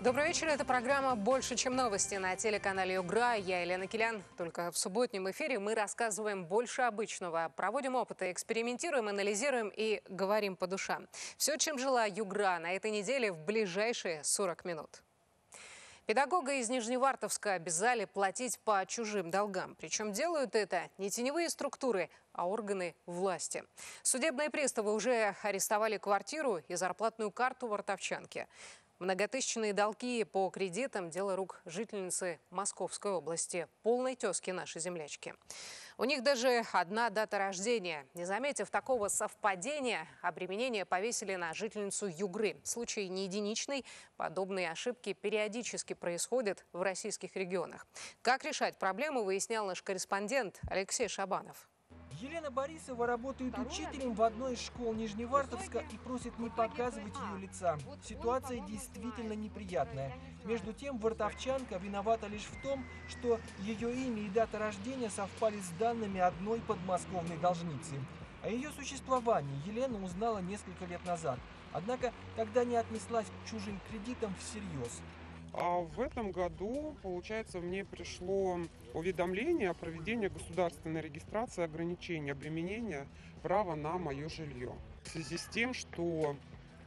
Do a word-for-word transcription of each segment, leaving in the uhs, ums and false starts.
Добрый вечер. Это программа «Больше, чем новости» на телеканале Югра. Я Елена Килян. Только в субботнем эфире мы рассказываем больше обычного. Проводим опыты, экспериментируем, анализируем и говорим по душам. Все, чем жила Югра на этой неделе в ближайшие сорок минут. Педагога из Нижневартовска обязали платить по чужим долгам. Причем делают это не теневые структуры, а органы власти. Судебные приставы уже арестовали квартиру и зарплатную карту вартовчанки. Многотысячные долги по кредитам – дело рук жительницы Московской области, полной тезки нашей землячки. У них даже одна дата рождения. Не заметив такого совпадения, обременение повесили на жительницу Югры. Случай не единичный. Подобные ошибки периодически происходят в российских регионах. Как решать проблему, выяснял наш корреспондент Алексей Шабанов. Елена Борисова работает учителем в одной из школ Нижневартовска и просит не показывать ее лица. Ситуация действительно неприятная. Между тем, вартовчанка виновата лишь в том, что ее имя и дата рождения совпали с данными одной подмосковной должницы. О ее существовании Елена узнала несколько лет назад. Однако тогда не отнеслась к чужим кредитам всерьез. А в этом году, получается, мне пришло уведомление о проведении государственной регистрации ограничения обременения права на мое жилье. В связи с тем, что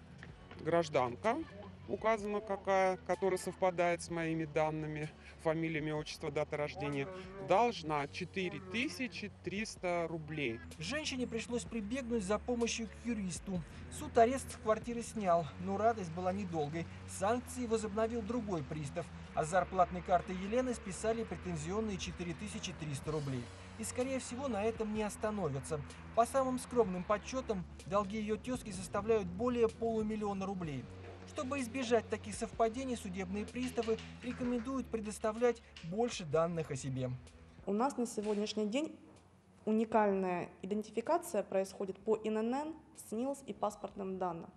гражданка, указана какая, которая совпадает с моими данными, фамилия, имя, отчество, дата рождения, должна четыре тысячи триста рублей. Женщине пришлось прибегнуть за помощью к юристу. Суд арест с квартиры снял, но радость была недолгой. Санкции возобновил другой пристав, а с зарплатной карты Елены списали претензионные четыре тысячи триста рублей. И, скорее всего, на этом не остановятся. По самым скромным подсчетам, долги ее тезки составляют более полумиллиона рублей. Чтобы избежать таких совпадений, судебные приставы рекомендуют предоставлять больше данных о себе. У нас на сегодняшний день уникальная идентификация происходит по эн эн эн, снилс и паспортным данным.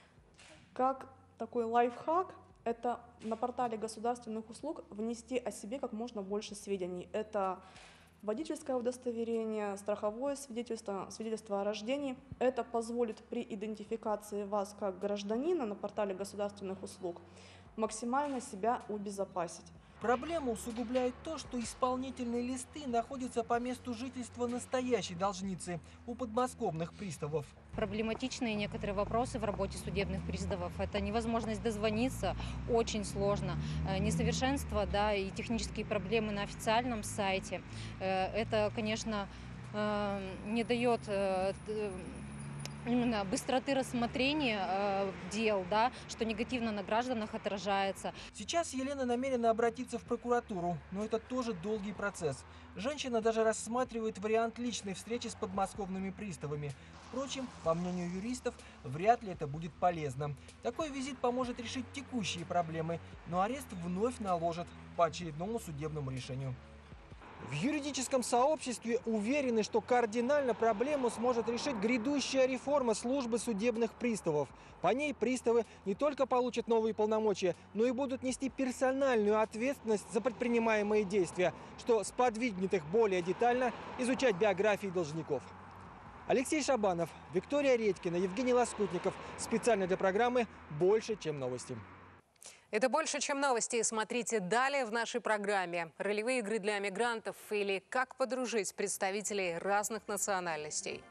Как такой лайфхак, это на портале государственных услуг внести о себе как можно больше сведений. Это водительское удостоверение, страховое свидетельство, свидетельство о рождении. Это позволит при идентификации вас как гражданина на портале государственных услуг максимально себя убезопасить. Проблему усугубляет то, что исполнительные листы находятся по месту жительства настоящей должницы у подмосковных приставов. Проблематичные некоторые вопросы в работе судебных приставов. Это невозможность дозвониться, очень сложно. Несовершенство, да, и технические проблемы на официальном сайте. Это, конечно, не дает именно быстроты рассмотрения э, дел, да, что негативно на гражданах отражается. Сейчас Елена намерена обратиться в прокуратуру, но это тоже долгий процесс. Женщина даже рассматривает вариант личной встречи с подмосковными приставами. Впрочем, по мнению юристов, вряд ли это будет полезно. Такой визит поможет решить текущие проблемы, но арест вновь наложат по очередному судебному решению. В юридическом сообществе уверены, что кардинально проблему сможет решить грядущая реформа службы судебных приставов. По ней приставы не только получат новые полномочия, но и будут нести персональную ответственность за предпринимаемые действия, что сподвигнет их более детально изучать биографии должников. Алексей Шабанов, Виктория Редькина, Евгений Лоскутников. Специально для программы «Больше, чем новости». Это «Больше, чем новости». Смотрите далее в нашей программе. Ролевые игры для мигрантов или как подружить представителей разных национальностей.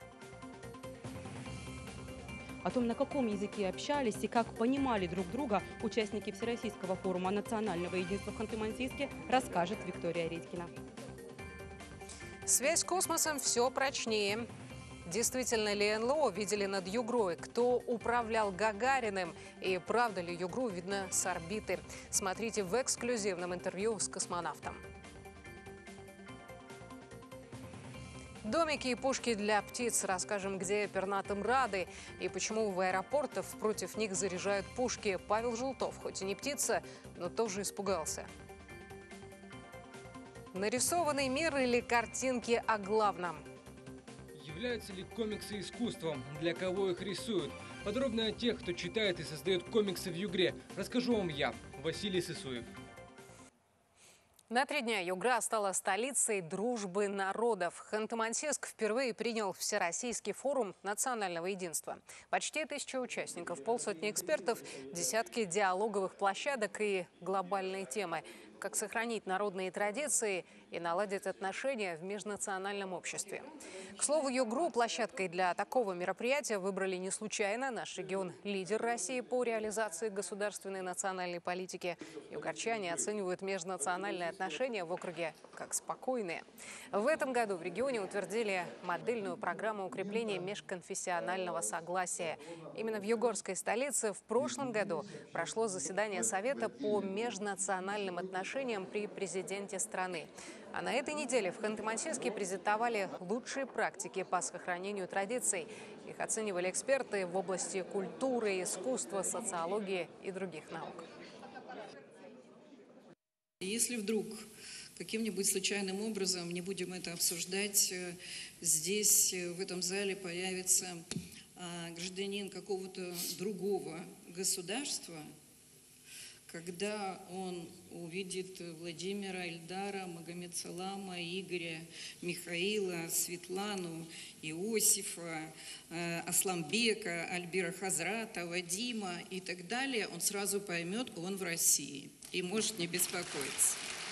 О том, на каком языке общались и как понимали друг друга участники Всероссийского форума национального единства в Ханты-Мансийске, расскажет Виктория Редькина. Связь с космосом все прочнее. Действительно ли эн эл о видели над Югрой? Кто управлял Гагариным? И правда ли Югру видно с орбиты? Смотрите в эксклюзивном интервью с космонавтом. Домики и пушки для птиц. Расскажем, где пернатым рады и почему в аэропортах против них заряжают пушки. Павел Желтов, хоть и не птица, но тоже испугался. Нарисованный мир или картинки о главном? Являются ли комиксы искусством? Для кого их рисуют? Подробно о тех, кто читает и создает комиксы в Югре, расскажу вам я, Василий Сысуев. На три дня Югра стала столицей дружбы народов. Ханты-Мансийск впервые принял Всероссийский форум национального единства. Почти тысяча участников, полсотни экспертов, десятки диалоговых площадок и глобальные темы. Как сохранить народные традиции и наладить отношения в межнациональном обществе. К слову, Югру площадкой для такого мероприятия выбрали не случайно. Наш регион – лидер России по реализации государственной национальной политики. Югорчане оценивают межнациональные отношения в округе как спокойные. В этом году в регионе утвердили модельную программу укрепления межконфессионального согласия. Именно в югорской столице в прошлом году прошло заседание Совета по межнациональным отношениям при президенте страны. А на этой неделе в Ханты-Мансийске презентовали лучшие практики по сохранению традиций. Их оценивали эксперты в области культуры, искусства, социологии и других наук. Если вдруг каким-нибудь случайным образом, не будем это обсуждать, здесь, в этом зале появится гражданин какого-то другого государства, когда он увидит Владимира, Ильдара, Магомед-Салама, Игоря, Михаила, Светлану, Иосифа, Асламбека, Альбира Хазрата, Вадима и так далее, он сразу поймет, он в России и может не беспокоиться.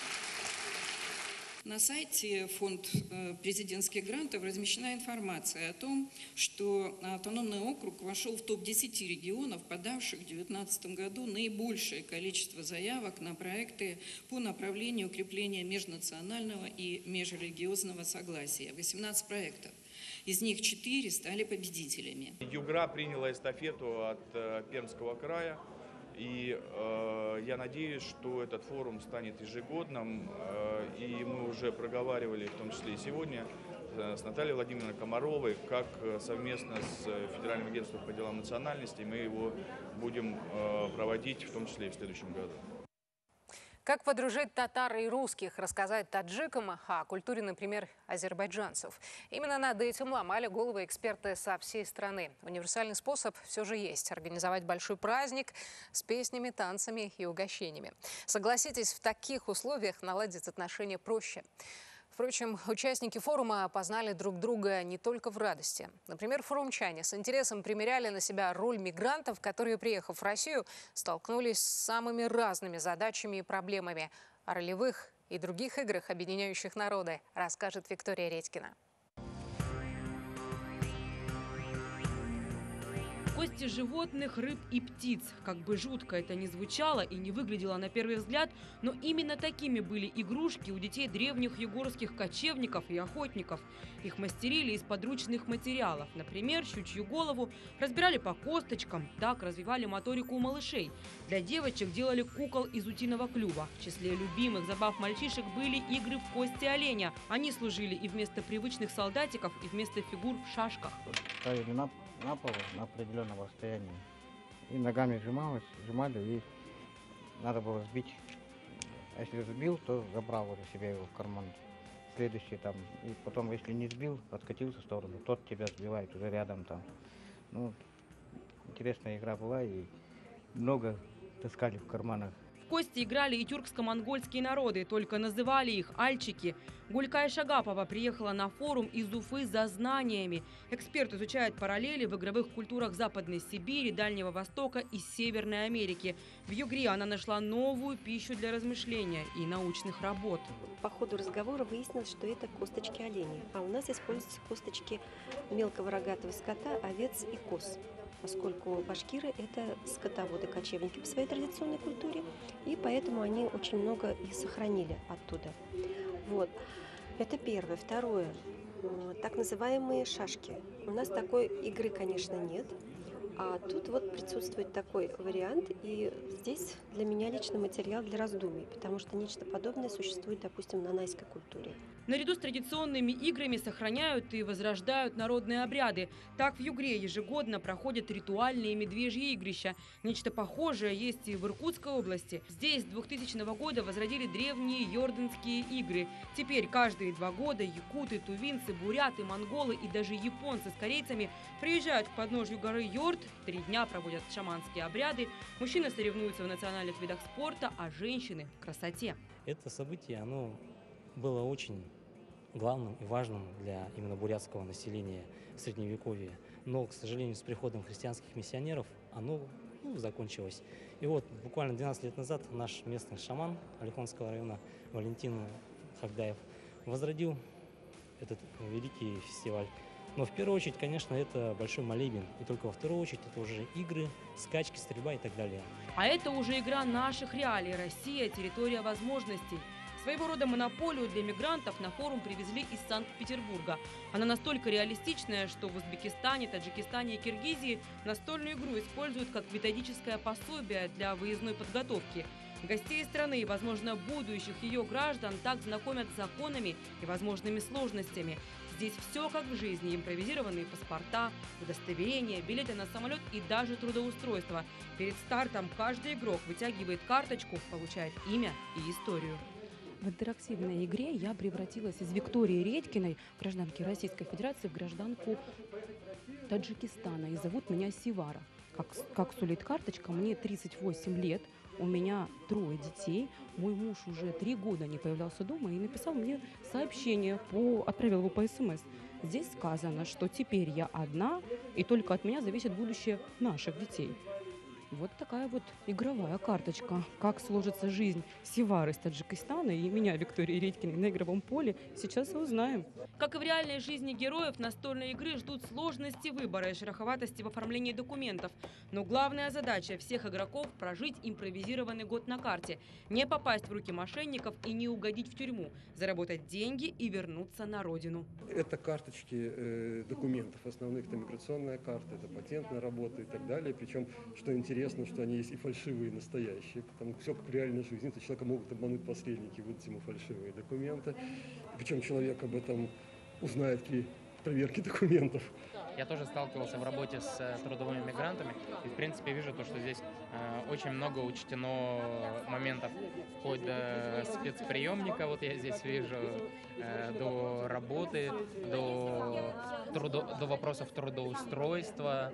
На сайте фонд президентских грантов размещена информация о том, что автономный округ вошел в топ десять регионов, подавших в две тысячи девятнадцатом году наибольшее количество заявок на проекты по направлению укрепления межнационального и межрелигиозного согласия. восемнадцать проектов. Из них четыре стали победителями. Югра приняла эстафету от э, Пермского края. И э, я надеюсь, что этот форум станет ежегодным, э, и мы уже проговаривали, в том числе и сегодня, э, с Натальей Владимировной Комаровой, как э, совместно с Федеральным агентством по делам национальностей мы его будем э, проводить, в том числе и в следующем году. Как подружить татар и русских, рассказать таджикам о культуре, например, азербайджанцев. Именно над этим ломали головы эксперты со всей страны. Универсальный способ все же есть – организовать большой праздник с песнями, танцами и угощениями. Согласитесь, в таких условиях наладить отношения проще. Впрочем, участники форума познали друг друга не только в радости. Например, форумчане с интересом примеряли на себя роль мигрантов, которые, приехав в Россию, столкнулись с самыми разными задачами и проблемами. О ролевых и других играх, объединяющих народы, расскажет Виктория Редькина. Кости животных, рыб и птиц. Как бы жутко это ни звучало и не выглядело на первый взгляд, но именно такими были игрушки у детей древних югорских кочевников и охотников. Их мастерили из подручных материалов. Например, щучью голову разбирали по косточкам, так развивали моторику у малышей. Для девочек делали кукол из утиного клюва. В числе любимых забав мальчишек были игры в кости оленя. Они служили и вместо привычных солдатиков, и вместо фигур в шашках. На пол на определенном расстоянии. И ногами сжималось, сжимали, и надо было сбить. А если сбил, то забрал вот у себя его в карман. Следующий там. И потом, если не сбил, откатился в сторону. Тот тебя сбивает уже рядом там. Ну, интересная игра была, и много таскали в карманах. В кости играли и тюркско-монгольские народы, только называли их альчики. Гулькай Шагапова приехала на форум из Уфы за знаниями. Эксперт изучает параллели в игровых культурах Западной Сибири, Дальнего Востока и Северной Америки. В Югре она нашла новую пищу для размышления и научных работ. По ходу разговора выяснилось, что это косточки оленей. А у нас используются косточки мелкого рогатого скота, овец и коз. Поскольку башкиры – это скотоводы-кочевники по своей традиционной культуре, и поэтому они очень много и сохранили оттуда. Вот. Это первое. Второе. Так называемые шашки. У нас такой игры, конечно, нет. А тут вот присутствует такой вариант, и здесь для меня лично материал для раздумий, потому что нечто подобное существует, допустим, в нанайской культуре. Наряду с традиционными играми сохраняют и возрождают народные обряды. Так в Югре ежегодно проходят ритуальные медвежьи игрища. Нечто похожее есть и в Иркутской области. Здесь с двухтысячного года возродили древние йорданские игры. Теперь каждые два года якуты, тувинцы, буряты, монголы и даже японцы с корейцами приезжают к подножью горы Йорд. Три дня проводят шаманские обряды. Мужчины соревнуются в национальных видах спорта, а женщины – в красоте. Это событие, оно было очень главным и важным для именно бурятского населения в Средневековье. Но, к сожалению, с приходом христианских миссионеров оно ну, закончилось. И вот буквально двенадцать лет назад наш местный шаман Алихонского района Валентин Хагдаев возродил этот великий фестиваль. Но в первую очередь, конечно, это большой молебен. И только во вторую очередь это уже игры, скачки, стрельба и так далее. А это уже игра наших реалий. Россия – территория возможностей. Своего рода монополию для мигрантов на форум привезли из Санкт-Петербурга. Она настолько реалистичная, что в Узбекистане, Таджикистане и Киргизии настольную игру используют как методическое пособие для выездной подготовки. Гостей страны и, возможно, будущих ее граждан так знакомят с законами и возможными сложностями. Здесь все как в жизни. Импровизированные паспорта, удостоверения, билеты на самолет и даже трудоустройство. Перед стартом каждый игрок вытягивает карточку, получает имя и историю. В интерактивной игре я превратилась из Виктории Редькиной, гражданки Российской Федерации, в гражданку Таджикистана. И зовут меня Сивара. Как, как сулит карточка, мне тридцать восемь лет. У меня трое детей. Мой муж уже три года не появлялся дома и написал мне сообщение, по, отправил его по СМС. Здесь сказано, что теперь я одна, и только от меня зависит будущее наших детей. Вот такая вот игровая карточка. Как сложится жизнь Сивары из Таджикистана и меня, Виктории Редькиной, на игровом поле, сейчас и узнаем. Как и в реальной жизни героев, настольные игры ждут сложности выбора и шероховатости в оформлении документов. Но главная задача всех игроков – прожить импровизированный год на карте, не попасть в руки мошенников и не угодить в тюрьму, заработать деньги и вернуться на родину. Это карточки э, документов основных, это миграционная карта, это патентная работа и так далее. Причем, что интересно, Интересно, что они есть и фальшивые, и настоящие. Потому что все как в реальной жизни. То человека могут обмануть посредники, выдать ему фальшивые документы. Причем человек об этом узнает при проверке документов. Я тоже сталкивался в работе с трудовыми мигрантами. И, в принципе, вижу то, что здесь э, очень много учтено моментов. Вплоть до спецприемника, вот я здесь вижу, э, до работы, до, трудо, до вопросов трудоустройства,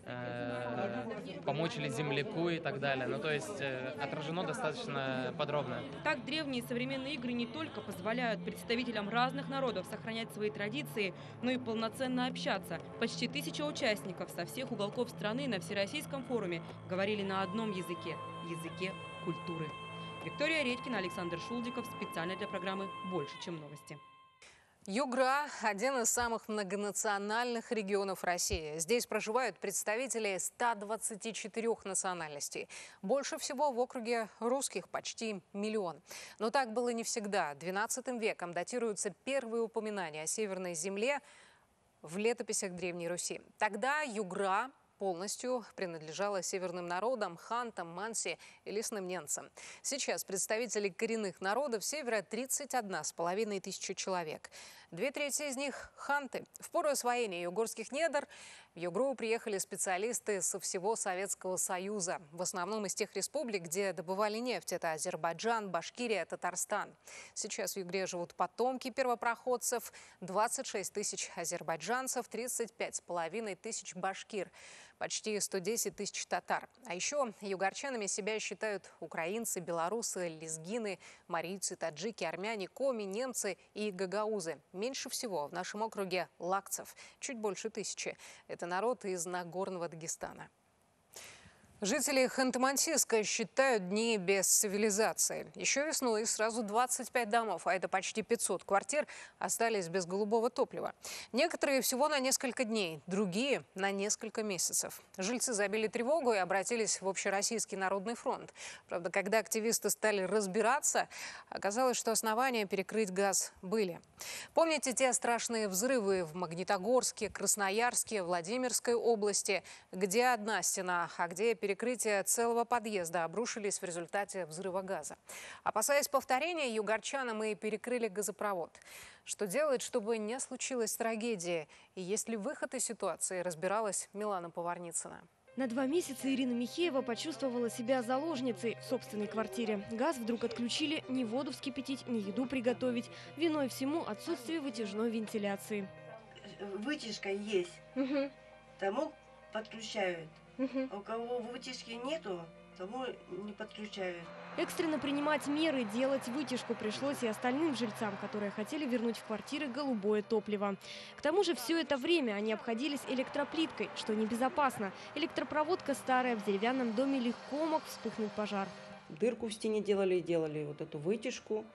э, помочь ли земляку и так далее. Ну, то есть э, отражено достаточно подробно. Так древние и современные игры не только позволяют представителям разных народов сохранять свои традиции, но и полноценно общаться. Почти тысяча участников со всех уголков страны на Всероссийском форуме говорили на одном языке – языке культуры. Виктория Редькина, Александр Шулдиков. Специально для программы «Больше, чем новости». Югра – один из самых многонациональных регионов России. Здесь проживают представители ста двадцати четырёх национальностей. Больше всего в округе русских – почти миллион. Но так было не всегда. двенадцатым веком датируются первые упоминания о Северной земле в летописях Древней Руси. Тогда Югра полностью принадлежала северным народам, хантам, манси и лесным ненцам. Сейчас представителей коренных народов севера тридцать одна с половиной тысячи человек. Две трети из них – ханты. В пору освоения югорских недр в Югру приехали специалисты со всего Советского Союза. В основном из тех республик, где добывали нефть. Это Азербайджан, Башкирия, Татарстан. Сейчас в Югре живут потомки первопроходцев. двадцать шесть тысяч азербайджанцев, тридцать пять с половиной тысяч башкир. Почти сто десять тысяч татар. А еще югорчанами себя считают украинцы, белорусы, лезгины, марийцы, таджики, армяне, коми, немцы и гагаузы. Меньше всего в нашем округе лакцев. Чуть больше тысячи. Это народ из Нагорного Дагестана. Жители Ханты-Мансийска считают дни без цивилизации. Еще весной сразу двадцать пять домов, а это почти пятьсот квартир, остались без голубого топлива. Некоторые всего на несколько дней, другие – на несколько месяцев. Жильцы забили тревогу и обратились в Общероссийский народный фронт. Правда, когда активисты стали разбираться, оказалось, что основания перекрыть газ были. Помните те страшные взрывы в Магнитогорске, Красноярске, Владимирской области, где одна стена, а где перекрытия целого подъезда обрушились в результате взрыва газа. Опасаясь повторения, югорчанам и перекрыли газопровод. Что делать, чтобы не случилось трагедии? И есть ли выход из ситуации, разбиралась Милана Поварницына. На два месяца Ирина Михеева почувствовала себя заложницей в собственной квартире. Газ вдруг отключили, ни воду вскипятить, ни еду приготовить. Виной всему отсутствие вытяжной вентиляции. Вытяжка есть, угу. Тому подключают. Угу. А у кого вытяжки нету, тому не подключают. Экстренно принимать меры, делать вытяжку пришлось и остальным жильцам, которые хотели вернуть в квартиры голубое топливо. К тому же все это время они обходились электроплиткой, что небезопасно. Электропроводка старая, в деревянном доме легко мог вспыхнуть пожар. Дырку в стене делали, делали вот эту вытяжку.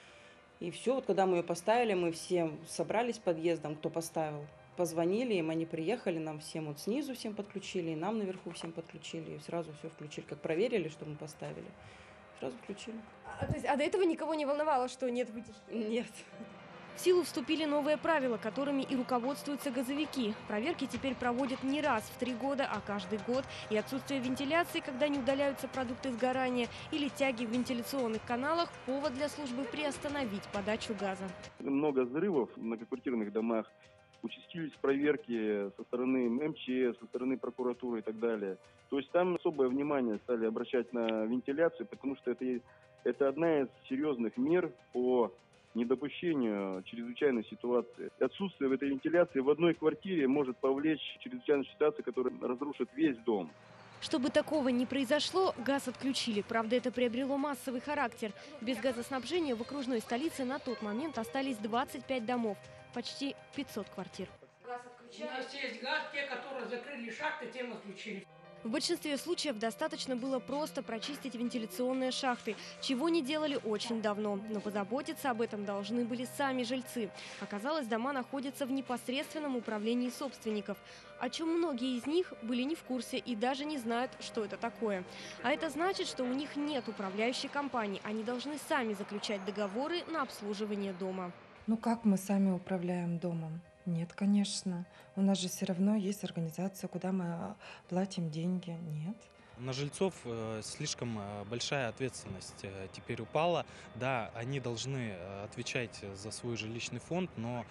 И все, вот когда мы ее поставили, мы все собрались подъездом, кто поставил. Позвонили им, они приехали, нам всем вот снизу всем подключили, и нам наверху всем подключили. И сразу все включили, как проверили, что мы поставили. Сразу включили. А, то есть, а до этого никого не волновало, что нет вытяжки? Нет. В силу вступили новые правила, которыми и руководствуются газовики. Проверки теперь проводят не раз в три года, а каждый год. И отсутствие вентиляции, когда не удаляются продукты сгорания, или тяги в вентиляционных каналах – повод для службы приостановить подачу газа. Много взрывов в многоквартирных домах. Участились проверки со стороны эм че эс, со стороны прокуратуры и так далее. То есть там особое внимание стали обращать на вентиляцию, потому что это, это одна из серьезных мер по недопущению чрезвычайной ситуации. Отсутствие в этой вентиляции в одной квартире может повлечь чрезвычайную ситуацию, которая разрушит весь дом. Чтобы такого не произошло, газ отключили. Правда, это приобрело массовый характер. Без газоснабжения в окружной столице на тот момент остались двадцать пять домов. Почти пятьсот квартир. Газ отключали. У нас есть газ, те, которые закрыли шахты, тем отключили. В большинстве случаев достаточно было просто прочистить вентиляционные шахты, чего не делали очень давно. Но позаботиться об этом должны были сами жильцы. Оказалось, дома находятся в непосредственном управлении собственников, о чем многие из них были не в курсе и даже не знают, что это такое. А это значит, что у них нет управляющей компании. Они должны сами заключать договоры на обслуживание дома. Ну как мы сами управляем домом? Нет, конечно. У нас же все равно есть организация, куда мы платим деньги. Нет. На жильцов э, слишком большая ответственность э, теперь упала. Да, они должны отвечать за свой жилищный фонд, но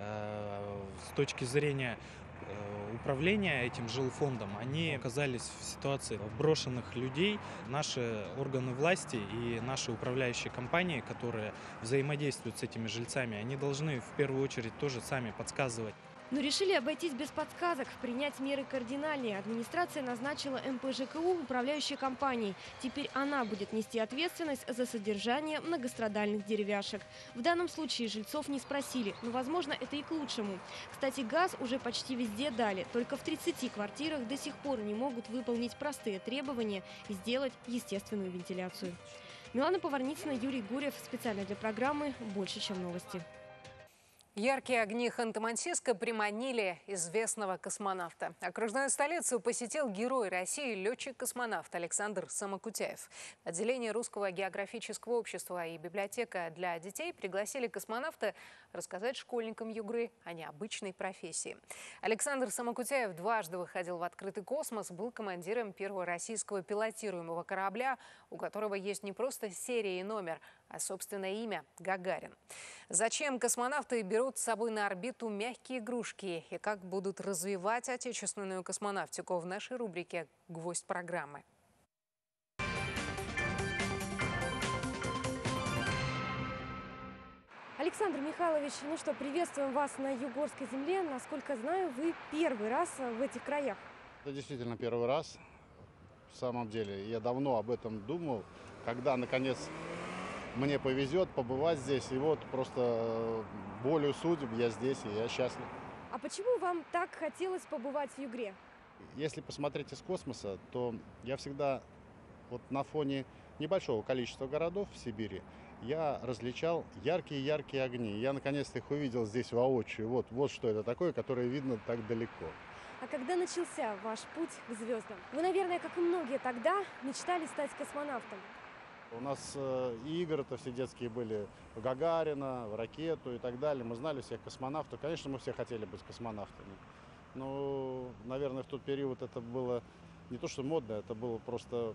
э, с точки зрения управления этим жилфондом, они оказались в ситуации брошенных людей. Наши органы власти и наши управляющие компании, которые взаимодействуют с этими жильцами, они должны в первую очередь тоже сами подсказывать. Но решили обойтись без подсказок, принять меры кардинальнее. Администрация назначила эм пэ жэ ка у управляющей компанией. Теперь она будет нести ответственность за содержание многострадальных деревяшек. В данном случае жильцов не спросили, но, возможно, это и к лучшему. Кстати, газ уже почти везде дали, только в тридцати квартирах до сих пор не могут выполнить простые требования и сделать естественную вентиляцию. Милана Поварницына, Юрий Гурьев. Специально для программы «Больше, чем новости». Яркие огни Ханты-Мансийска приманили известного космонавта. Окружную столицу посетил герой России, летчик-космонавт Александр Самокутяев. Отделение Русского географического общества и библиотека для детей пригласили космонавта рассказать школьникам Югры о необычной профессии. Александр Самокутяев дважды выходил в открытый космос, был командиром первого российского пилотируемого корабля, у которого есть не просто серия и номер, а собственное имя – Гагарин. Зачем космонавты берут с собой на орбиту мягкие игрушки и как будут развивать отечественную космонавтику, в нашей рубрике «Гвоздь программы». Александр Михайлович, ну что, приветствуем вас на Югорской земле. Насколько знаю, вы первый раз в этих краях. Это действительно первый раз. В самом деле, я давно об этом думал, когда, наконец, мне повезет побывать здесь. И вот просто волею судеб я здесь, и я счастлив. А почему вам так хотелось побывать в Югре? Если посмотреть из космоса, то я всегда вот на фоне небольшого количества городов в Сибири я различал яркие-яркие огни. Я наконец-то их увидел здесь воочию. Вот, вот что это такое, которое видно так далеко. А когда начался ваш путь к звездам? Вы, наверное, как и многие тогда, мечтали стать космонавтом. У нас э, и игры-то все детские были в Гагарина, в ракету и так далее. Мы знали всех космонавтов. Конечно, мы все хотели быть космонавтами. Но, наверное, в тот период это было не то что модно, это было просто,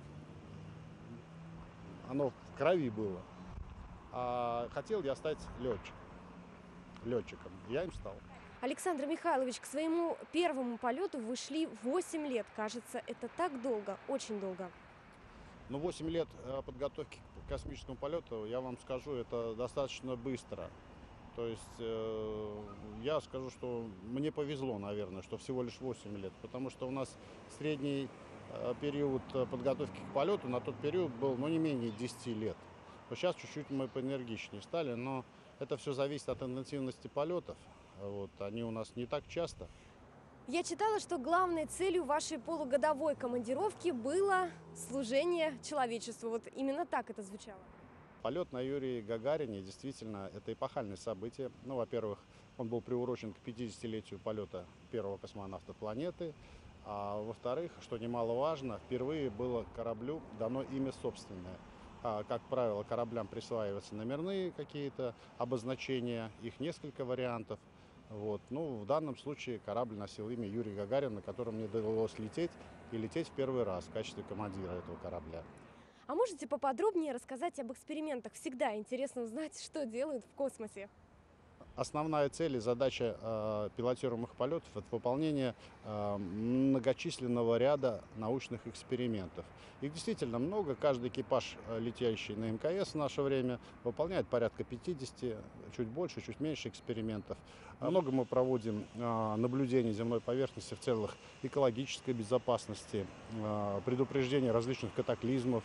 оно в крови было. А хотел я стать летчиком. летчиком. Я им стал. Александр Михайлович, к своему первому полету вы шли восемь лет. Кажется, это так долго, очень долго. Ну, восемь лет подготовки к космическому полету, я вам скажу, это достаточно быстро. То есть э, я скажу, что мне повезло, наверное, что всего лишь восемь лет, потому что у нас средний э, период подготовки к полету на тот период был, ну, не менее десяти лет. Вот сейчас чуть-чуть мы поэнергичнее стали, но это все зависит от интенсивности полетов. Вот, они у нас не так часто. Я читала, что главной целью вашей полугодовой командировки было служение человечеству. Вот именно так это звучало. Полет на Юрии Гагарине действительно это эпохальное событие. Ну, во-первых, он был приурочен к пятидесятилетию полета первого космонавта планеты. А во-вторых, что немаловажно, впервые было кораблю дано имя собственное. А, как правило, кораблям присваиваются номерные какие-то обозначения, их несколько вариантов. Вот. Ну, в данном случае корабль носил имя Юрий Гагарин, на котором мне довелось лететь, и лететь в первый раз в качестве командира этого корабля. А можете поподробнее рассказать об экспериментах? Всегда интересно узнать, что делают в космосе. Основная цель и задача э, пилотируемых полетов – это выполнение э, многочисленного ряда научных экспериментов. Их действительно много. Каждый экипаж, летящий на эм ка эс в наше время, выполняет порядка пятидесяти, чуть больше, чуть меньше экспериментов. Много мы проводим э, наблюдений земной поверхности в целях экологической безопасности, э, предупреждения различных катаклизмов.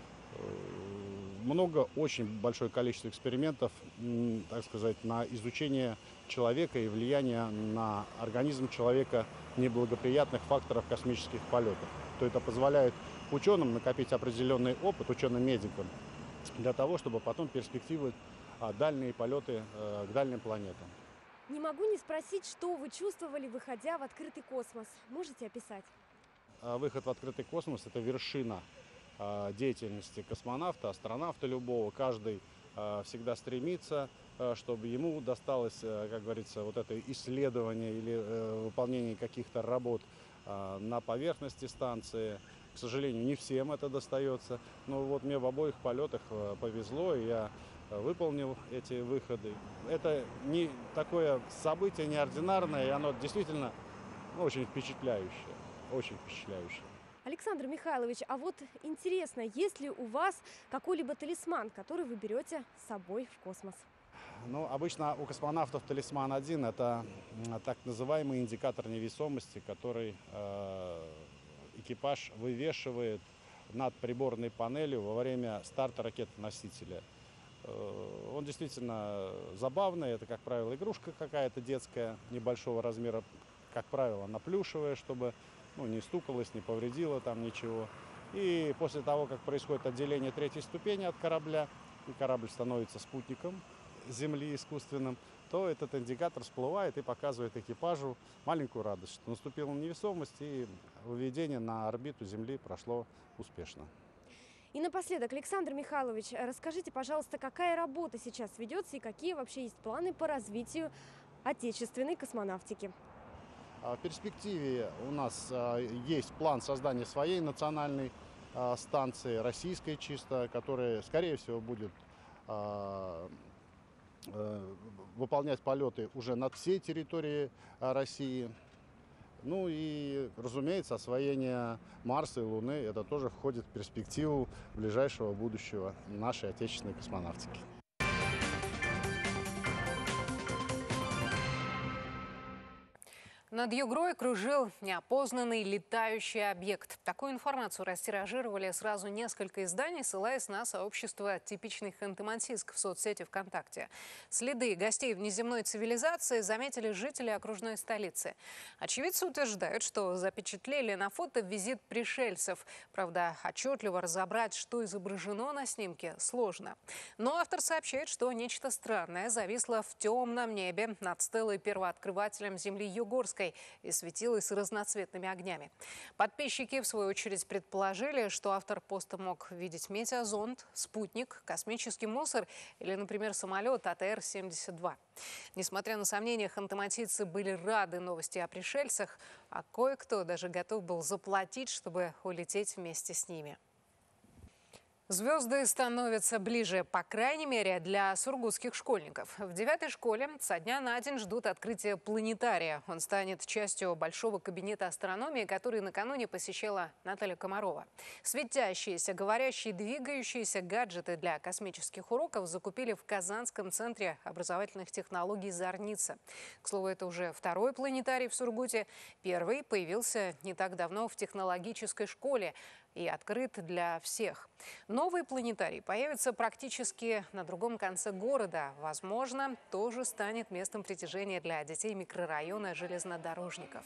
Много, очень большое количество экспериментов, так сказать, на изучение человека и влияние на организм человека неблагоприятных факторов космических полетов. То это позволяет ученым накопить определенный опыт, ученым-медикам, для того, чтобы потом перспективы дальние полеты к дальним планетам. Не могу не спросить, что вы чувствовали, выходя в открытый космос. Можете описать? Выход в открытый космос – это вершина деятельности космонавта, астронавта любого. Каждый э, всегда стремится, э, чтобы ему досталось, э, как говорится, вот это исследование или э, выполнение каких-то работ э, на поверхности станции. К сожалению, не всем это достается. Но вот мне в обоих полетах э, повезло, и я выполнил эти выходы. Это не такое событие неординарное, и оно действительно ну, очень впечатляющее, очень впечатляющее. Александр Михайлович, а вот интересно, есть ли у вас какой-либо талисман, который вы берете с собой в космос? Ну, обычно у космонавтов талисман один – это так называемый индикатор невесомости, который э, экипаж вывешивает над приборной панелью во время старта ракеты-носителя. Э, он действительно забавный, это, как правило, игрушка какая-то детская, небольшого размера, как правило, она плюшевая, чтобы ну, не стукалась, не повредила там ничего. И после того, как происходит отделение третьей ступени от корабля, и корабль становится спутником Земли искусственным, то этот индикатор всплывает и показывает экипажу маленькую радость, что наступила невесомость и выведение на орбиту Земли прошло успешно. И напоследок, Александр Михайлович, расскажите, пожалуйста, какая работа сейчас ведется и какие вообще есть планы по развитию отечественной космонавтики? В перспективе у нас есть план создания своей национальной станции, российской чисто, которая, скорее всего, будет выполнять полеты уже над всей территорией России. Ну и, разумеется, освоение Марса и Луны, это тоже входит в перспективу ближайшего будущего нашей отечественной космонавтики. Над Югрой кружил неопознанный летающий объект. Такую информацию растиражировали сразу несколько изданий, ссылаясь на сообщество типичных ханты-мансийск в соцсети ВКонтакте. Следы гостей внеземной цивилизации заметили жители окружной столицы. Очевидцы утверждают, что запечатлели на фото визит пришельцев. Правда, отчетливо разобрать, что изображено на снимке, сложно. Но автор сообщает, что нечто странное зависло в темном небе над стелой первооткрывателем Земли Югорской. край и светилась разноцветными огнями. Подписчики, в свою очередь, предположили, что автор поста мог видеть метеозонд, спутник, космический мусор или, например, самолет А Т Р семьдесят два. Несмотря на сомнения, ханты-мансийцы были рады новости о пришельцах, а кое-кто даже готов был заплатить, чтобы улететь вместе с ними. Звезды становятся ближе, по крайней мере, для сургутских школьников. В девятой школе со дня на день ждут открытия планетария. Он станет частью большого кабинета астрономии, который накануне посещала Наталья Комарова. Светящиеся, говорящие, двигающиеся гаджеты для космических уроков закупили в Казанском центре образовательных технологий «Зорница». К слову, это уже второй планетарий в Сургуте. Первый появился не так давно в технологической школе и открыт для всех. Новый планетарий появится практически на другом конце города. Возможно, тоже станет местом притяжения для детей микрорайона железнодорожников.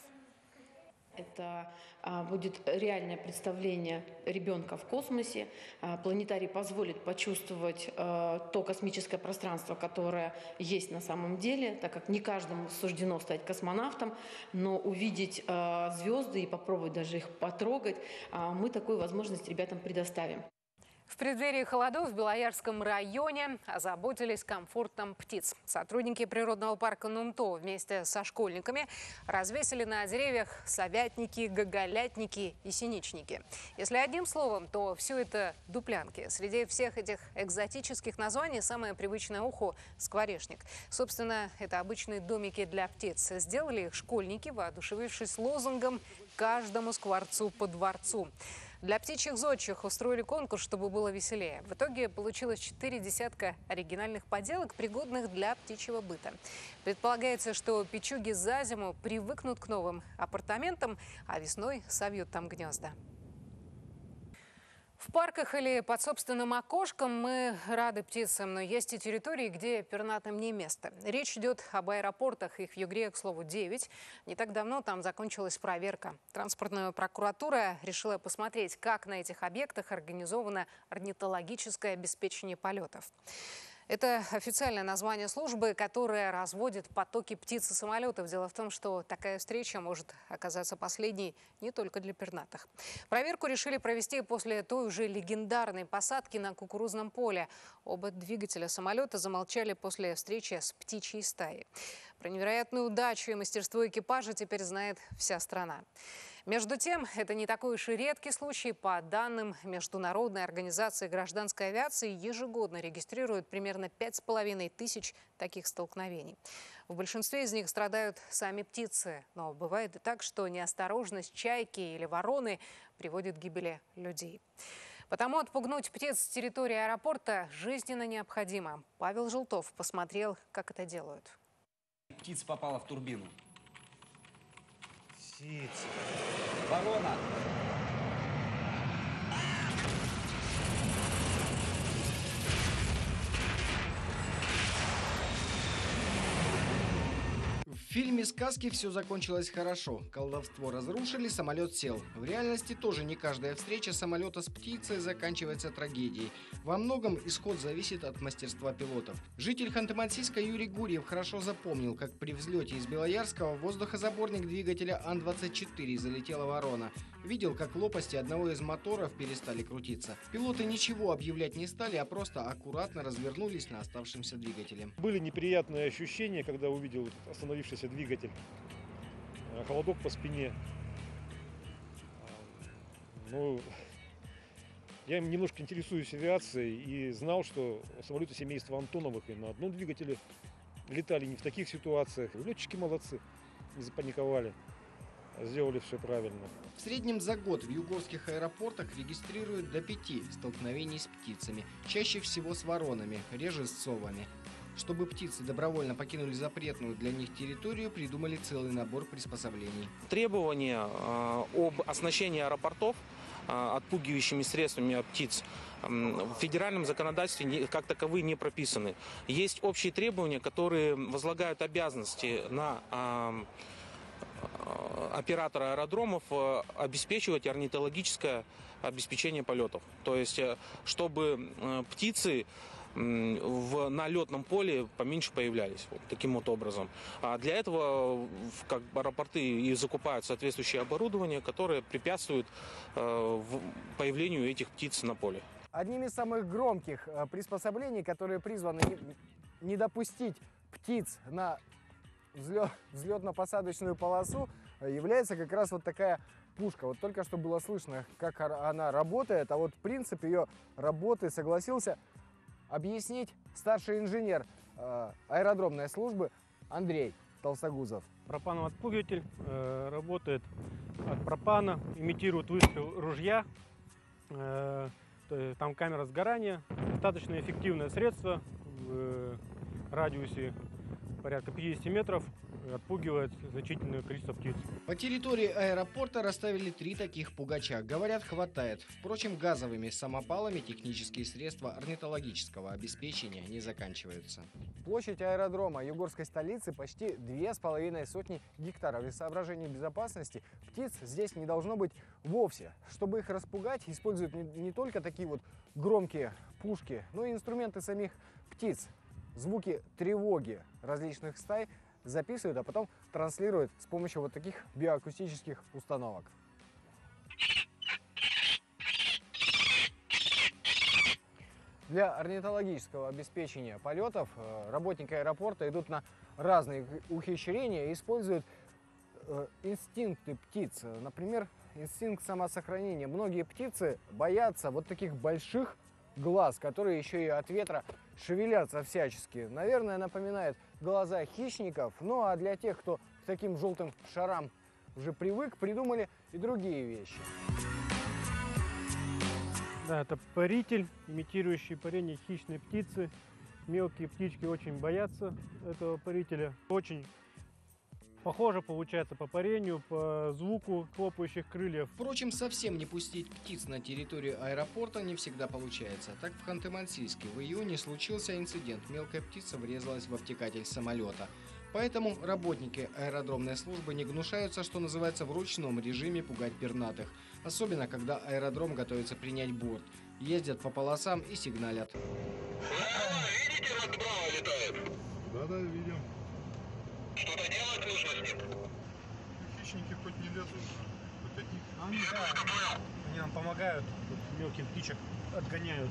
Это а, будет реальное представление ребенка в космосе. А, планетарий позволит почувствовать а, то космическое пространство, которое есть на самом деле, так как не каждому суждено стать космонавтом, но увидеть а, звезды и попробовать даже их потрогать, а, мы такую возможность ребятам предоставим. В преддверии холодов в Белоярском районе озаботились комфортом птиц. Сотрудники природного парка Нумто вместе со школьниками развесили на деревьях совятники, гоголятники и синичники. Если одним словом, то все это дуплянки. Среди всех этих экзотических названий самое привычное уху – скворечник. Собственно, это обычные домики для птиц. Сделали их школьники, воодушевившись лозунгом «Каждому скворцу по дворцу». Для птичьих зодчих устроили конкурс, чтобы было веселее. В итоге получилось четыре десятка оригинальных поделок, пригодных для птичьего быта. Предполагается, что печуги за зиму привыкнут к новым апартаментам, а весной совьют там гнезда. В парках или под собственным окошком мы рады птицам, но есть и территории, где пернатым не место. Речь идет об аэропортах, их в Югре, к слову, девять. Не так давно там закончилась проверка. Транспортная прокуратура решила посмотреть, как на этих объектах организовано орнитологическое обеспечение полетов. Это официальное название службы, которая разводит потоки птиц и самолетов. Дело в том, что такая встреча может оказаться последней не только для пернатых. Проверку решили провести после той уже легендарной посадки на кукурузном поле. Оба двигателя самолета замолчали после встречи с птичьей стаей. Про невероятную удачу и мастерство экипажа теперь знает вся страна. Между тем, это не такой уж и редкий случай. По данным Международной организации гражданской авиации, ежегодно регистрируют примерно пять с половиной тысяч таких столкновений. В большинстве из них страдают сами птицы. Но бывает и так, что неосторожность чайки или вороны приводит к гибели людей. Потому отпугнуть птиц с территории аэропорта жизненно необходимо. Павел Желтов посмотрел, как это делают. Птица попала в турбину. Птица. Ворона. В фильме «Сказки» все закончилось хорошо. Колдовство разрушили, самолет сел. В реальности тоже не каждая встреча самолета с птицей заканчивается трагедией. Во многом исход зависит от мастерства пилотов. Житель Ханты-Мансийска Юрий Гурьев хорошо запомнил, как при взлете из Белоярского в воздухозаборник двигателя Ан двадцать четыре залетела ворона. Видел, как лопасти одного из моторов перестали крутиться. Пилоты ничего объявлять не стали, а просто аккуратно развернулись на оставшемся двигателе. Были неприятные ощущения, когда увидел остановившийся двигатель. Холодок по спине. Ну, я немножко интересуюсь авиацией и знал, что самолеты семейства Антоновых и на одном двигателе летали не в таких ситуациях. Летчики молодцы, не запаниковали. Сделали все правильно. В среднем за год в югорских аэропортах регистрируют до пяти столкновений с птицами. Чаще всего с воронами, реже с совами. Чтобы птицы добровольно покинули запретную для них территорию, придумали целый набор приспособлений. Требования э, об оснащении аэропортов э, отпугивающими средствами от птиц в федеральном законодательстве не, как таковые не прописаны. Есть общие требования, которые возлагают обязанности на э, оператора аэродромов э, обеспечивать орнитологическое обеспечение полетов. То есть, э, чтобы э, птицы в, на летном поле поменьше появлялись. Вот таким вот образом. А для этого как аэропорты и закупают соответствующее оборудование, которое препятствует появлению этих птиц на поле. Одним из самых громких приспособлений, которые призваны не допустить птиц на взлетно-посадочную полосу, является как раз вот такая пушка. Вот только что было слышно, как она работает, а вот принцип ее работы согласился объяснить старший инженер э, аэродромной службы Андрей Толстогузов. Пропановый отпугиватель э, работает от пропана, имитирует выстрел ружья. Э, там камера сгорания, достаточно эффективное средство в э, радиусе порядка пятидесяти метров. Отпугивает значительное количество птиц. По территории аэропорта расставили три таких пугача. Говорят, хватает. Впрочем, газовыми самопалами технические средства орнитологического обеспечения не заканчиваются. Площадь аэродрома югорской столицы почти две с половиной сотни гектаров. Из соображений безопасности птиц здесь не должно быть вовсе. Чтобы их распугать, используют не, не только такие вот громкие пушки, но и инструменты самих птиц. Звуки тревоги различных стай записывают, а потом транслируют с помощью вот таких биоакустических установок. Для орнитологического обеспечения полетов работники аэропорта идут на разные ухищрения и используют инстинкты птиц. Например, инстинкт самосохранения. Многие птицы боятся вот таких больших глаз, которые еще и от ветра шевелятся всячески. Наверное, напоминает глаза хищников. Ну а для тех, кто к таким желтым шарам уже привык, придумали и другие вещи. Да, это паритель, имитирующий парение хищной птицы. Мелкие птички очень боятся этого парителя. Очень похоже получается по парению, по звуку хлопающих крыльев. Впрочем, совсем не пустить птиц на территорию аэропорта не всегда получается. Так в Ханты-Мансийске в июне случился инцидент. Мелкая птица врезалась в обтекатель самолета. Поэтому работники аэродромной службы не гнушаются, что называется, в ручном режиме пугать пернатых. Особенно, когда аэродром готовится принять борт. Ездят по полосам и сигналят. Видите, над Браво летает? Да-да, видим. Что-то делать нужно с ним? Хищники хоть не лезут, хоть одни. Они, да, они нам помогают, тут мелких птичек отгоняют.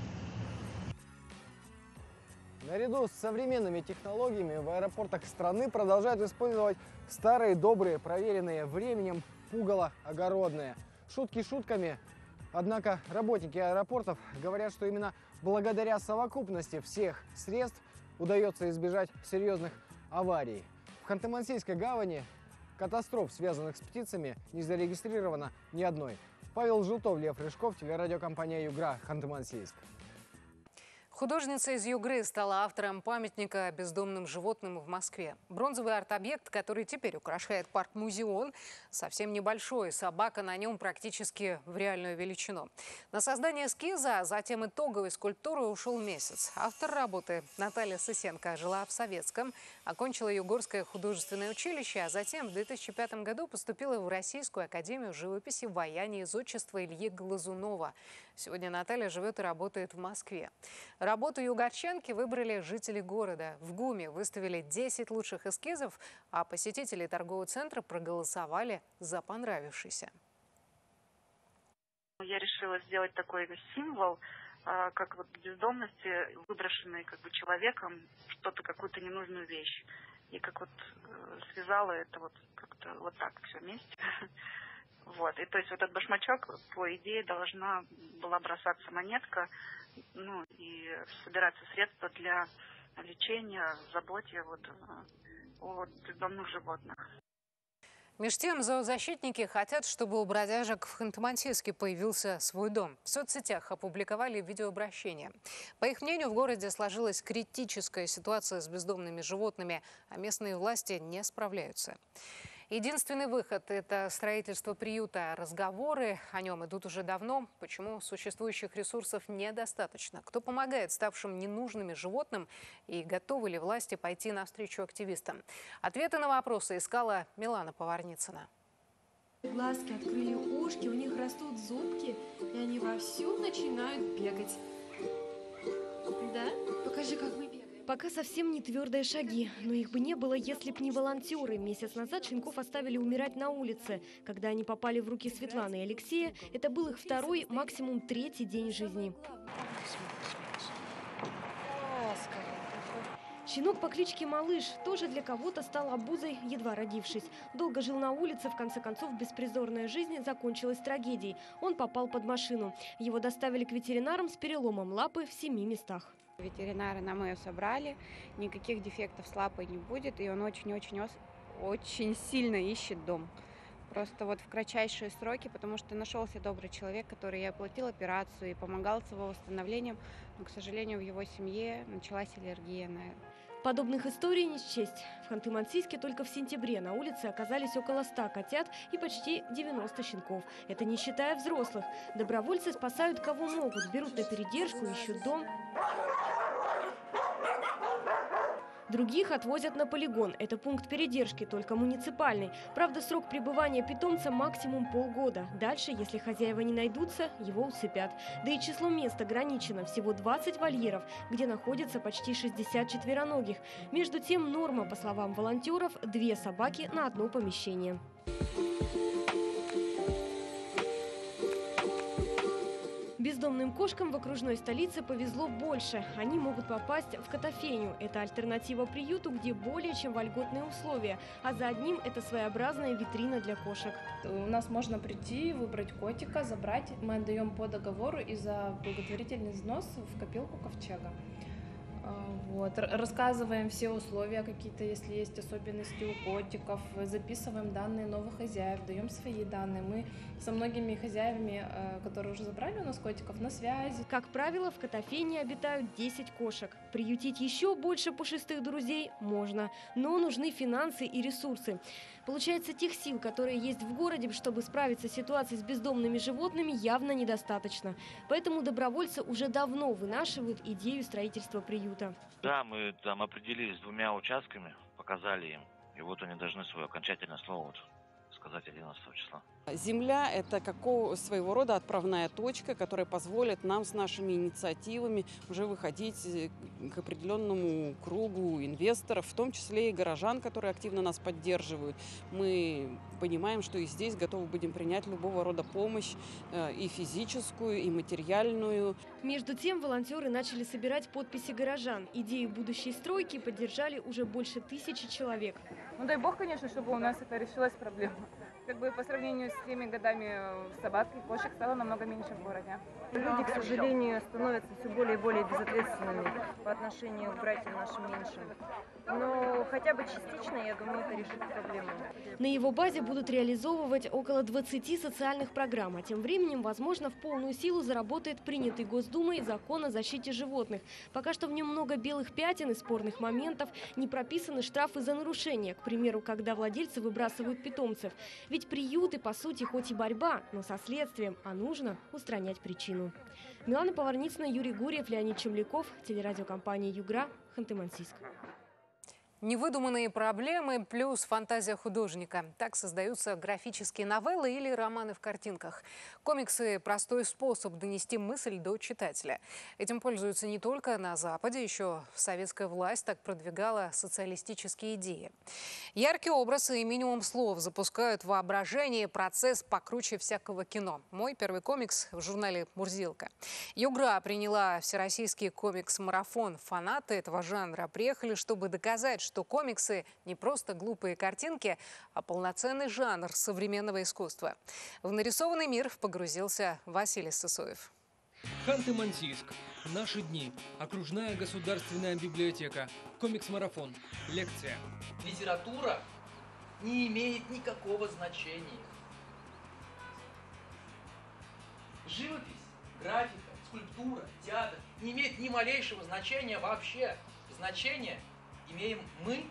Наряду с современными технологиями в аэропортах страны продолжают использовать старые, добрые, проверенные временем пугало огородные. Шутки шутками, однако работники аэропортов говорят, что именно благодаря совокупности всех средств удается избежать серьезных аварий. В Ханты-Мансийской гавани катастроф, связанных с птицами, не зарегистрировано ни одной. Павел Желтов, Лев Рыжков, телерадиокомпания «Югра», Ханты-Мансийск. Художница из Югры стала автором памятника бездомным животным в Москве. Бронзовый арт-объект, который теперь украшает парк Музеон, совсем небольшой. Собака на нем практически в реальную величину. На создание эскиза, а затем итоговой скульптуры ушел месяц. Автор работы Наталья Сысенко жила в Советском, окончила Югорское художественное училище, а затем в две тысячи пятом году поступила в Российскую академию живописи, ваяния и зодчества Ильи Глазунова. Сегодня Наталья живет и работает в Москве. Работу югорчанки выбрали жители города. В ГУМе выставили десять лучших эскизов, а посетители торгового центра проголосовали за понравившийся. Я решила сделать такой символ, как вот бездомности, выброшенный как бы человеком, что-то, какую-то ненужную вещь. И как вот связала это вот как-то вот так все вместе. Вот. И то есть вот этот башмачок, по идее, должна была бросаться монетка, ну и собираться средства для лечения, заботе вот о бездомных животных. Меж тем, зоозащитники хотят, чтобы у бродяжек в Ханты-Мансийске появился свой дом. В соцсетях опубликовали видеообращение. По их мнению, в городе сложилась критическая ситуация с бездомными животными, а местные власти не справляются. Единственный выход – это строительство приюта. Разговоры о нем идут уже давно. Почему существующих ресурсов недостаточно? Кто помогает ставшим ненужными животным? И готовы ли власти пойти навстречу активистам? Ответы на вопросы искала Милана Поварницына. Глазки открыли ушки, у них растут зубки, и они вовсю начинают бегать. Да? Пока же, как мы бегаем. Пока совсем не твердые шаги, но их бы не было, если б не волонтеры. Месяц назад щенков оставили умирать на улице. Когда они попали в руки Светланы и Алексея, это был их второй, максимум третий день жизни. Щенок по кличке Малыш тоже для кого-то стал обузой, едва родившись. Долго жил на улице, в конце концов беспризорная жизнь закончилась трагедией. Он попал под машину. Его доставили к ветеринарам с переломом лапы в семи местах. Ветеринары нам ее собрали, никаких дефектов с лапой не будет, и он очень-очень очень сильно ищет дом. Просто вот в кратчайшие сроки, потому что нашелся добрый человек, который и оплатил операцию, и помогал с его восстановлением, но, к сожалению, в его семье началась аллергия на это. Подобных историй не счесть. В Ханты-Мансийске только в сентябре на улице оказались около ста котят и почти девяноста щенков. Это не считая взрослых. Добровольцы спасают кого могут, берут на передержку, ищут дом. Других отвозят на полигон. Это пункт передержки, только муниципальный. Правда, срок пребывания питомца максимум полгода. Дальше, если хозяева не найдутся, его усыпят. Да и число мест ограничено. Всего двадцать вольеров, где находится почти шестьдесят четвероногих. Между тем, норма, по словам волонтеров, две собаки на одно помещение. Бездомным кошкам в окружной столице повезло больше. Они могут попасть в котофейню. Это альтернатива приюту, где более чем вольготные условия. А за одним это своеобразная витрина для кошек. У нас можно прийти, выбрать котика, забрать. Мы отдаем по договору и за благотворительный взнос в копилку ковчега. Вот. Рассказываем все условия какие-то, если есть особенности у котиков, записываем данные новых хозяев, даем свои данные. Мы со многими хозяевами, которые уже забрали у нас котиков, на связи. Как правило, в котофейне обитают десять кошек. Приютить еще больше пушистых друзей можно, но нужны финансы и ресурсы. Получается, тех сил, которые есть в городе, чтобы справиться с ситуацией с бездомными животными, явно недостаточно. Поэтому добровольцы уже давно вынашивают идею строительства приюта. Да, мы там определились с двумя участками, показали им, и вот они должны свое окончательное слово вот сказать одиннадцатого числа. Земля – это какого, своего рода отправная точка, которая позволит нам с нашими инициативами уже выходить к определенному кругу инвесторов, в том числе и горожан, которые активно нас поддерживают. Мы понимаем, что и здесь готовы будем принять любого рода помощь, и физическую, и материальную. Между тем, волонтеры начали собирать подписи горожан. Идею будущей стройки поддержали уже больше тысячи человек. Ну дай бог, конечно, чтобы у нас это решилась проблема. Как бы по сравнению с теми годами собак и кошек стало намного меньше в городе. Люди, к сожалению, становятся все более и более безответственными по отношению к братьям нашим меньшим. Но хотя бы частично, я думаю, это решит проблему. На его базе будут реализовывать около двадцати социальных программ. А тем временем, возможно, в полную силу заработает принятый Госдумой закон о защите животных. Пока что в нем много белых пятен и спорных моментов. Не прописаны штрафы за нарушения. К примеру, когда владельцы выбрасывают питомцев. Ведь приюты, по сути, хоть и борьба, но со следствием, а нужно устранять причину. Милана Поварницына, Юрий Гурьев, Леонид Чемляков, телерадиокомпания «Югра», Ханты-Мансийск. Невыдуманные проблемы плюс фантазия художника. Так создаются графические новеллы или романы в картинках. Комиксы – простой способ донести мысль до читателя. Этим пользуются не только на Западе, еще советская власть так продвигала социалистические идеи. Яркий образ и минимум слов запускают воображение, процесс покруче всякого кино. Мой первый комикс в журнале «Мурзилка». Югра приняла всероссийский комикс-марафон. Фанаты этого жанра приехали, чтобы доказать, что что комиксы не просто глупые картинки, а полноценный жанр современного искусства. В нарисованный мир погрузился Василий Сысоев. Ханты-Мансийск. Наши дни. Окружная государственная библиотека. Комикс-марафон. Лекция. Литература не имеет никакого значения. Живопись, графика, скульптура, театр не имеет ни малейшего значения вообще. Значение имеем мы,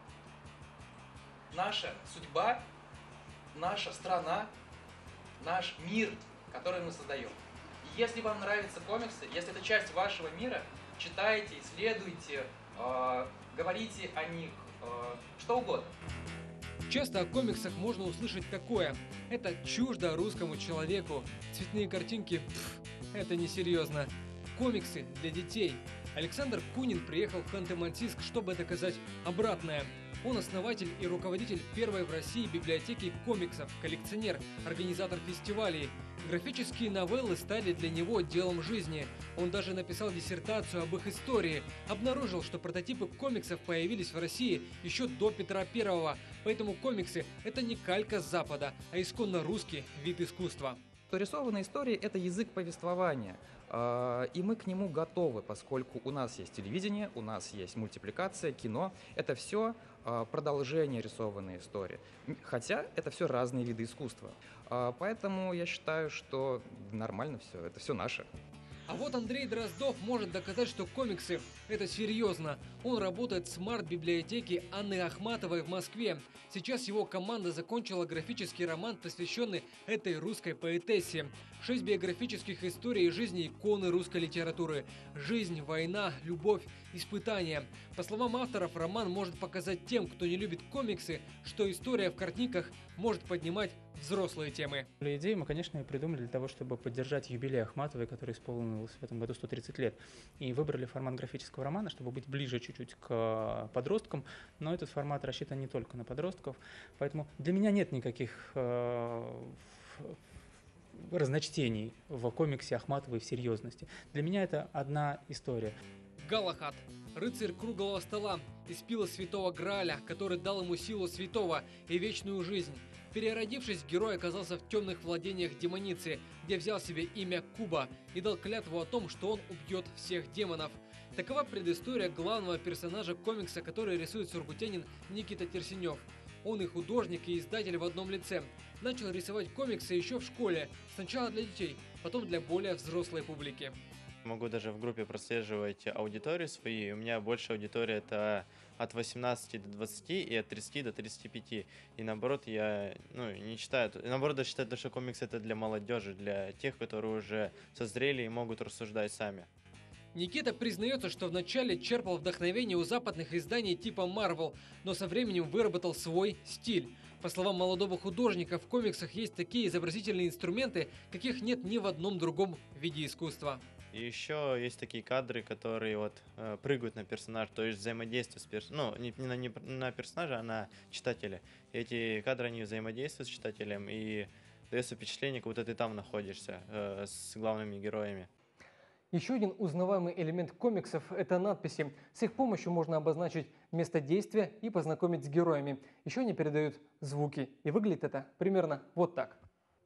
наша судьба, наша страна, наш мир, который мы создаем. И если вам нравятся комиксы, если это часть вашего мира, читайте, исследуйте, э, говорите о них, э, что угодно. Часто о комиксах можно услышать такое: это чуждо русскому человеку. Цветные картинки – пф, это несерьезно. Комиксы для детей. Александр Кунин приехал в Ханты-Мансийск, чтобы доказать обратное. Он основатель и руководитель первой в России библиотеки комиксов, коллекционер, организатор фестивалей. Графические новеллы стали для него делом жизни. Он даже написал диссертацию об их истории. Обнаружил, что прототипы комиксов появились в России еще до Петра Первого. Поэтому комиксы – это не калька с Запада, а исконно русский вид искусства. Рисованные истории – это язык повествования, и мы к нему готовы, поскольку у нас есть телевидение, у нас есть мультипликация, кино. Это все продолжение рисованной истории, хотя это все разные виды искусства. Поэтому я считаю, что нормально все, это все наше. А вот Андрей Дроздов может доказать, что комиксы – это серьезно. Он работает в смарт-библиотеке Анны Ахматовой в Москве. Сейчас его команда закончила графический роман, посвященный этой русской поэтессе. Шесть биографических историй жизни иконы русской литературы. Жизнь, война, любовь, испытания. По словам авторов, роман может показать тем, кто не любит комиксы, что история в картинках может поднимать взрослые темы. Идею мы, конечно, придумали для того, чтобы поддержать юбилей Ахматовой, который исполнился в этом году сто тридцать лет. И выбрали формат графического романа, чтобы быть ближе чуть-чуть к подросткам. Но этот формат рассчитан не только на подростков. Поэтому для меня нет никаких э, разночтений в комиксе Ахматовой в серьезности. Для меня это одна история. Галахад, рыцарь круглого стола, испила святого Грааля, который дал ему силу святого и вечную жизнь. Переродившись, герой оказался в темных владениях демоницы, где взял себе имя Куба и дал клятву о том, что он убьет всех демонов. Такова предыстория главного персонажа комикса, который рисует сургутянин Никита Терсенев. Он и художник, и издатель в одном лице. Начал рисовать комиксы еще в школе, сначала для детей, потом для более взрослой публики. Могу даже в группе прослеживать аудиторию свои. У меня большая аудитория – это от восемнадцати до двадцати и от тридцати до тридцати пяти. И наоборот, я ну, не считаю, наоборот, я считаю, что комикс – это для молодежи, для тех, которые уже созрели и могут рассуждать сами. Никита признается, что вначале черпал вдохновение у западных изданий типа Marvel, но со временем выработал свой стиль. По словам молодого художника, в комиксах есть такие изобразительные инструменты, каких нет ни в одном другом виде искусства. И еще есть такие кадры, которые вот э, прыгают на персонаж, то есть взаимодействие с персонажем, ну, не, не, на, не на персонажа, а на читателя. И эти кадры, они взаимодействуют с читателем, и дается впечатление, как будто ты там находишься э, с главными героями. Еще один узнаваемый элемент комиксов – это надписи. С их помощью можно обозначить место действия и познакомить с героями. Еще они передают звуки. И выглядит это примерно вот так.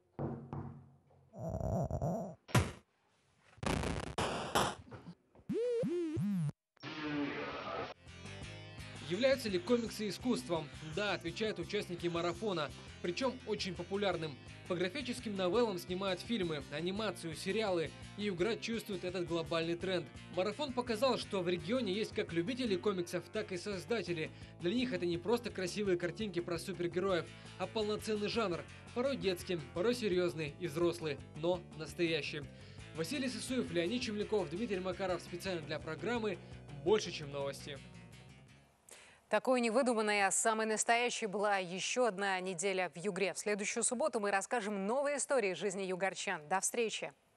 Являются ли комиксы искусством? Да, отвечают участники марафона, причем очень популярным. По графическим новеллам снимают фильмы, анимацию, сериалы, и Югра чувствует этот глобальный тренд. Марафон показал, что в регионе есть как любители комиксов, так и создатели. Для них это не просто красивые картинки про супергероев, а полноценный жанр, порой детский, порой серьезный и взрослый, но настоящий. Василий Сысоев, Леонид Чемляков, Дмитрий Макаров специально для программы «Больше, чем новости». Такой невыдуманной, а самой настоящей была еще одна неделя в Югре. В следующую субботу мы расскажем новые истории жизни югорчан. До встречи!